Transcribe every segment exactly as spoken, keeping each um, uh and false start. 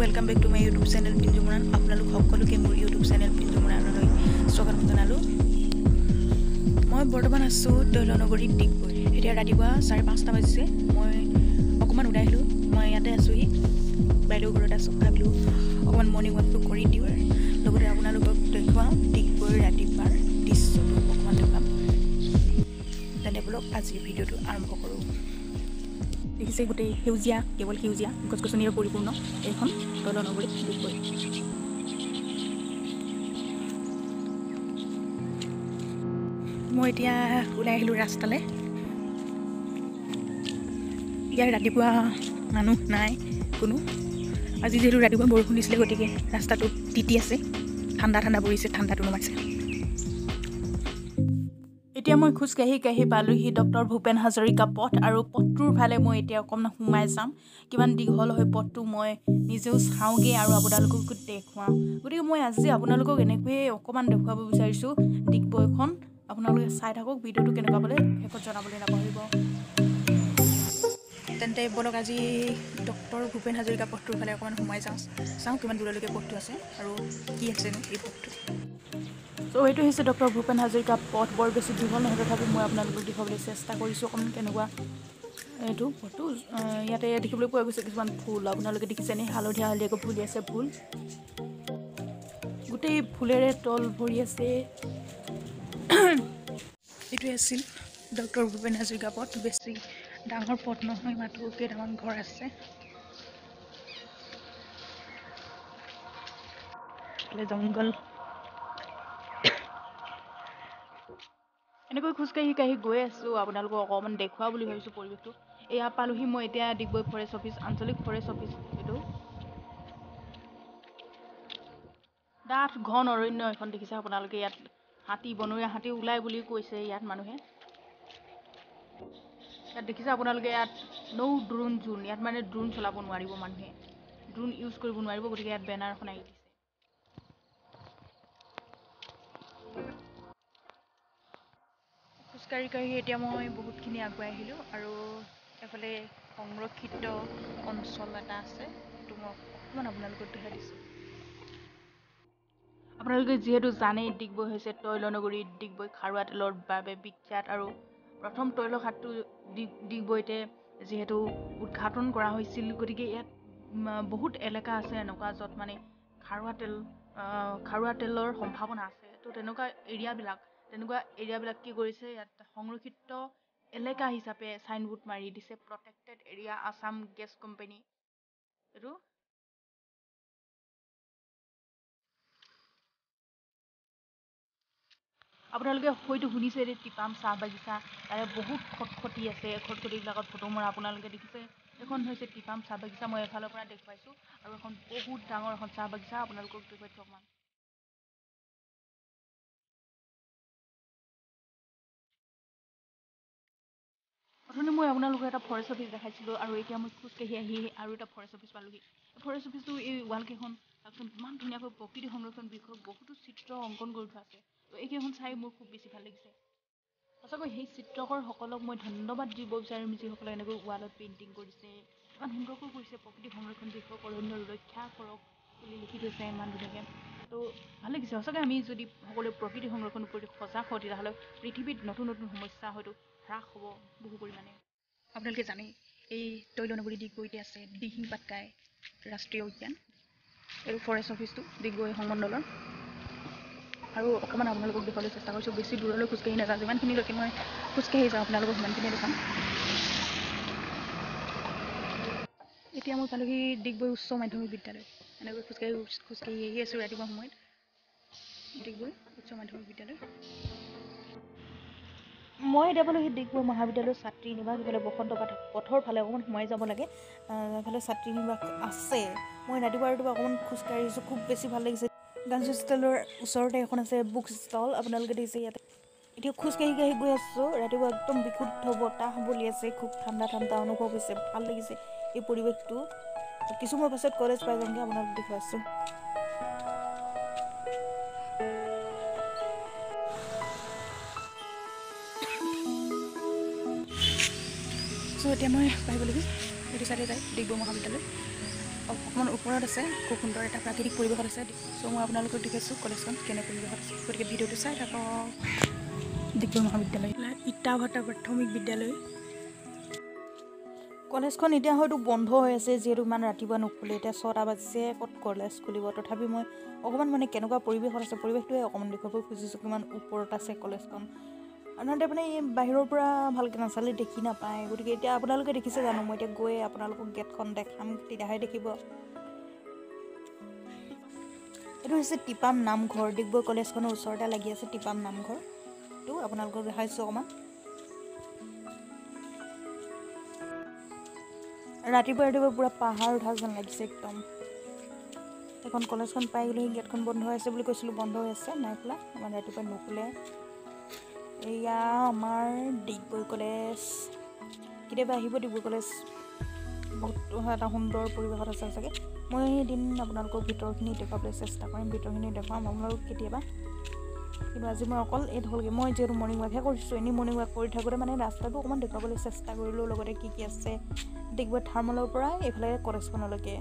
Welcome back to my YouTube channel Pinju Moran आपनालोक सकलोके मोर यूट्यूब चैनल पिंजु मोरानলৈ स्वागत जनालो মই বৰ্তমান আছো তৈলনগৰী ডিগবৈ এতিয়া ৰাতিপুৱা চাৰে পাঁচটা বাজিছে মই অকমান উলাই আহিলো মই ইয়াতে আছোহি বাইদেউ ঘৰত আছো ভাবিলো অকমান মৰ্নিং ৱাকটো কৰি দিও লগতে আপোনালোকক দেখুৱাম ডিগবৈ ৰাতিপুৱাৰ দৃশ্যটো অকমান দেখুৱাম তেনে ব্লগ আজি ভিডিওটো আৰম্ভ কৰো দেখিছে গোটেই সেউজিয়া কেৱল সেউজিয়া গছগছনিৰে পৰিপূৰ্ণ এখন তৈলনগৰী ডিগবৈ মই এতিয়া ওলাই আহিলো ৰাস্তালে ইয়াৰ ৰাতিপুৱা মানুহ নাই কোনো আজি যেহেতু ৰাতিপুৱা বৰষুণ দিছিলে গতিকে ৰাস্তাটো তিতি আছে ঠাণ্ডা ঠাণ্ডা পৰিছে ঠাণ্ডাটো নমাইছে এতিয়া মই খুজ কাহি কাহি পালোহি ডক্টৰ ভূপেন হাজৰিকা পথ আৰু পথটোৰ ফালে মই এতিয়া অকমান সোমাই যাম কিমান দীঘল হয় পথটো মই নিজেও চাওঁগে আৰু আপোনালোকক দেখুৱাম গতিকে মই আজি আপোনালোকক এনেকৈ অকমান দেখুৱাব বিচাৰিছো ডিগবৈখন আপোনালোকে চাই থাকক ভিডিওটো কেনেকুৱা পালে হেকত জনাবলৈ নাপাহৰিব তেন্তে বলক আজি ডক্টৰ ভূপেন হাজৰিকা পথটোৰ ফালে অকমান সোমাই যাওঁ চাওঁ কিমান দূৰলৈকে পথটো আছে আৰু কি আছে এই পথটো তো এইটো হৈছে ডক্টৰ ভূপেন হাজৰিকা পথ বৰ বেছি দীঘল নহয় তথাপি মই আপোনালোকক দেখুৱাবলৈ চেষ্টা কৰিছোঁ অকণমান কেনেকুৱা এইটো পথটো ইয়াতে দেখিবলৈ পোৱা গৈছে কিছুমান ফুল আপোনালোকে দেখিছেনে হালধীয়া হালধীয়াকৈ ফুলি আছে ফুল গোটেই ফুলেৰে তল ভৰি আছে এইটোৱে আছিল ডক্টৰ ভূপেন হাজৰিকা পথ বেছি ডাঙৰ পথ নহয় মাত্ৰ কেইটামান ঘৰ আছে জংগল এনেকৈ খোজকাঢ়ি কাঢ়ি গৈ আছোঁ আপোনালোকক অকণমান দেখুওৱা বুলি ভাবিছোঁ পৰিৱেশটো এয়া পালোহি মই এতিয়া ডিগবৈ ফৰেষ্ট অফিচ আঞ্চলিক ফৰেষ্ট অফিচ এইটো ডাঠ ঘন অৰণ্য এখন দেখিছে আপোনালোকে ইয়াত হাতী বনৰীয়া হাতী ওলাই বুলি কৈছে ইয়াত মানুহে ইয়াত দেখিছে আপোনালোকে ইয়াত নৌ ড্ৰোন জোন ইয়াত মানে ড্ৰোন চলাব নোৱাৰিব মানুহে ড্ৰোন ইউজ কৰিব নোৱাৰিব গতিকে ইয়াত বেনাৰ এখন আহি দিছে খোজকাঢ়ি কাঢ়ি এতিয়া মই বহুতখিনি আগুৱাই আহিলোঁ আৰু এফালে সংৰক্ষিত অঞ্চল এটা আছে সেইটো মই অকণমান আপোনালোকক দেখাই দিছোঁ আপোনালোকে যিহেতু জানেই ডিগবৈ হৈছে তৈলনগৰী ডিগবৈ খাৰুৱা তেলৰ বাবে বিখ্যাত আৰু প্ৰথম তৈলঘাটটো ডিগবৈতে যিহেতু উদ্ঘাটন কৰা হৈছিল গতিকে ইয়াত বহুত এলেকা আছে এনেকুৱা য'ত মানে খাৰুৱা তেল খাৰুৱা তেলৰ সম্ভাৱনা আছে তো তেনেকুৱা এৰিয়াবিলাক তেনেকুৱা এৰিয়াবিলাক কি কৰিছে ইয়াত সংৰক্ষিত এলেকা হিচাপে চাইনবোৰ্ড মাৰি দিছে protected area Assam gas company এইটো আপোনালোকে হয়তো শুনিছে যে টিপাম চাহ বাগিচা তাৰে বহুত খটখটি আছে খটখটিবিলাকত ফটো মৰা আপোনালোকে দেখিছে এখন হৈছে টিপাম চাহ বাগিচা মই এফালৰ পৰা দেখুৱাইছোঁ আৰু এখন বহুত ডাঙৰ এখন চাহ বাগিচা আপোনালোকক দেখুৱাইছোঁ অকণমান প্ৰথমে মই আপোনালোকক এটা ফৰেষ্ট অফিচ দেখাইছিলোঁ আৰু এতিয়া মই খোজকাঢ়ি আহি আৰু এটা ফৰেষ্ট অফিচ পালোহি ফৰেষ্ট অফিচটো এই ৱালকেইখন একদম ইমান ধুনীয়াকৈ প্ৰকৃতি সংৰক্ষণ বিষয়ক বহুতো চিত্ৰ অংকন কৰি থোৱা আছে তো এইকেইখন চাই মোৰ খুব বেছি ভাল লাগিছে সঁচাকৈ সেই চিত্ৰকৰসকলক মই ধন্যবাদ দিব বিচাৰিম যিসকলে এনেকৈ ৱালত পেইণ্টিং কৰিছে ইমান সুন্দৰকৈ কৰিছে প্ৰকৃতি সংৰক্ষণ বিষয়ক অৰণ্য ৰক্ষা কৰক বুলি লিখি থৈছে ইমান ধুনীয়াকৈ তো ভাল লাগিছে সঁচাকৈ আমি যদি সকলোৱে প্ৰকৃতি সংৰক্ষণ কৰি সজাগ হওঁ তেতিয়াহ'লে পৃথিৱীত নতুন নতুন সমস্যা হয়তো হ্ৰাস হ'ব বহু পৰিমাণে আপোনালোকে জানে এই তৈলনগৰী ডিগবৈতে আছে দিহিং পাটকাই ৰাষ্ট্ৰীয় উদ্যান এই ফৰেষ্ট অফিচটো ডিগবৈ সংমণ্ডলৰ আৰু অকণমান আপোনালোকক দেখুৱাবলৈ চেষ্টা কৰিছোঁ বেছি দূৰলৈ খোজকাঢ়ি নাযাওঁ যিমানখিনিলৈকে মই খোজকাঢ়ি যাওঁ আপোনালোকক সিমানখিনি দেখাম এতিয়া মই পালোহি ডিগবৈ উচ্চ মাধ্যমিক বিদ্যালয় এনেকৈ খোজকাঢ়ি খোজকাঢ়ি আহি আছোঁ ৰাতিপুৱা সময়ত ডিগবৈ উচ্চ মাধ্যমিক বিদ্যালয় মই এতিয়া পালোহি ডিগবৈ মহাবিদ্যালয়ৰ ছাত্ৰী নিবাস ইফালে বসন্ত পথৰ ফালে অকণমান সোমাই যাব লাগে এইফালে ছাত্ৰী নিবাস আছে মই ৰাতিপুৱা ৰাতিপুৱা অকণমান খোজকাঢ়িছোঁ খুব বেছি ভাল লাগিছে ডান্স ষ্টলৰ ওচৰতে এখন আছে বুক ষ্টল আপোনালোকে দেখিছে ইয়াতে এতিয়া খোজকাঢ়ি কাঢ়ি গৈ আছোঁ ৰাতিপুৱা একদম বিশুদ্ধ বতাহ বলি আছে খুব ঠাণ্ডা ঠাণ্ডা অনুভৱ হৈছে ভাল লাগিছে এই পৰিৱেশটো কিছু সময় পাছত কলেজ পাই যামগৈ আপোনালোকক দেখুৱাইছোঁ চ' এতিয়া মই পাই গ'লোহি এইটো চাইডে যায় ডিগবৈ মহাবিদ্যালয় অকণমান ওপৰত আছে, খুব সুন্দৰ এটা প্ৰাকৃতিক পৰিৱেশত আছে। চ' মই আপোনালোকক দেখাইছোঁ কলেজখন কেনে পৰিৱেশত আছে, গতিকে ভিডিঅ'টো চাই থাকক। ডিগবৈ মহাবিদ্যালয়, ইটাভাটা প্ৰাথমিক বিদ্যালয়। কলেজখন এতিয়া হয়তো বন্ধ হৈ আছে, যিহেতু ইমান ৰাতিপুৱা নুখুলে। এতিয়া ছটা বাজিছে, ক'ত কলেজ খুলিব। তথাপি মই অকণমান মানে কেনেকুৱা পৰিৱেশত আছে, পৰিৱেশটোৱে অকণমান দেখুৱাব খুজিছোঁ, কিমান ওপৰত আছে কলেজখন। সাধাৰণতে মানে এই বাহিৰৰ পৰা ভালকৈ নাচালে দেখি নাপায়, গতিকে এতিয়া আপোনালোকে দেখিছে জানো, মই এতিয়া গৈ আপোনালোকক গেটখন দেখাম, তেতিয়াহে দেখিব। এইটো হৈছে টিপাম নামঘৰ, ডিগবৈ কলেজখনৰ ওচৰতে লাগি আছে টিপাম নামঘৰ। এইটো আপোনালোকক দেখাইছোঁ অকণমান। ৰাতিপুৱা ৰাতিপুৱা পূৰা পাহাৰ উঠা যেন লাগিছে একদম। এখন কলেজখন পাই গ'লেহি, গেটখন বন্ধ হৈ আছে বুলি কৈছিলোঁ, বন্ধ হৈ আছে, নাই খোলা, ইমান ৰাতিপুৱা নুখুলে। এয়া আমাৰ ডিগবৈ কলেজ। কেতিয়াবা আহিব ডিগবৈ কলেজ, বহুত এটা সুন্দৰ পৰিৱেশত আছে চাগে। মই এদিন আপোনালোকক ভিতৰখিনি দেখুৱাবলৈ চেষ্টা কৰিম, ভিতৰখিনি দেখুৱাম আপোনালোকক কেতিয়াবা। কিন্তু আজি মই অকল এই হ'লগৈ, মই যিহেতু মৰ্ণিং ৱাকহে কৰিছোঁ, এনেই মৰ্ণিং ৱাক কৰি থাকোঁতে মানে ৰাস্তাটো অকণমান দেখুৱাবলৈ চেষ্টা কৰিলোঁ, লগতে কি কি আছে ডিগবৈ থাৰ্মলৰ পৰা এইফালে কলেজখনলৈকে।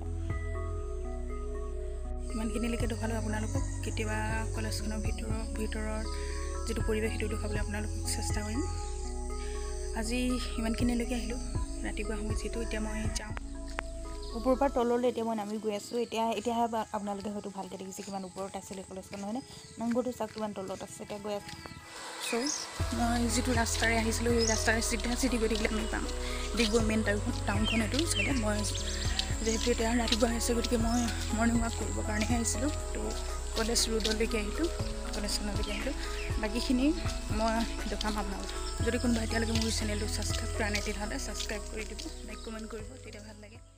ইমানখিনিলৈকে দেখুৱালোঁ আপোনালোকক, কেতিয়াবা কলেজখনৰ ভিতৰৰ ভিতৰৰ যিটো পৰিৱেশ সেইটো দেখুৱাবলৈ আপোনালোকক চেষ্টা কৰিম। আজি ইমানখিনিলৈকে আহিলোঁ, ৰাতিপুৱা সময়ত যিহেতু। এতিয়া মই যাওঁ ওপৰৰ পৰা তললৈ, এতিয়া মই নামি গৈ আছোঁ। এতিয়া এতিয়াহে আপোনালোকে হয়তো ভালকৈ দেখিছে কিমান ওপৰত আছিলে কলেজখন, নহয়নে? নামঘৰটো চাওক কিমান তলত আছে। এতিয়া গৈ আছোঁ। চ' মই যিটো ৰাস্তাৰে আহিছিলোঁ, সেই ৰাস্তাৰে চিধা চিধি গৈ থাকিলে আমি পাম ডিগবৈ মেইন টাউনখন টাউনখন এইটো চাইডে। মই যিহেতু এতিয়া ৰাতিপুৱা আহিছে, গতিকে মই মৰ্ণিং ৱাক কৰিবৰ কাৰণেহে আহিছিলোঁ। তো কলেজ ৰোডলৈকে আহিলোঁ, কলেজখনলৈকে আহিলোঁ। বাকীখিনি মই দেখাম আপোনালোকক। যদি কোনোবা এতিয়ালৈকে মোৰ চেনেলটো ছাবস্ক্ৰাইব কৰা নাই, তেতিয়াহ'লে ছাবস্ক্ৰাইব কৰি দিব, লাইক কমেণ্ট কৰিব, তেতিয়া ভাল লাগে।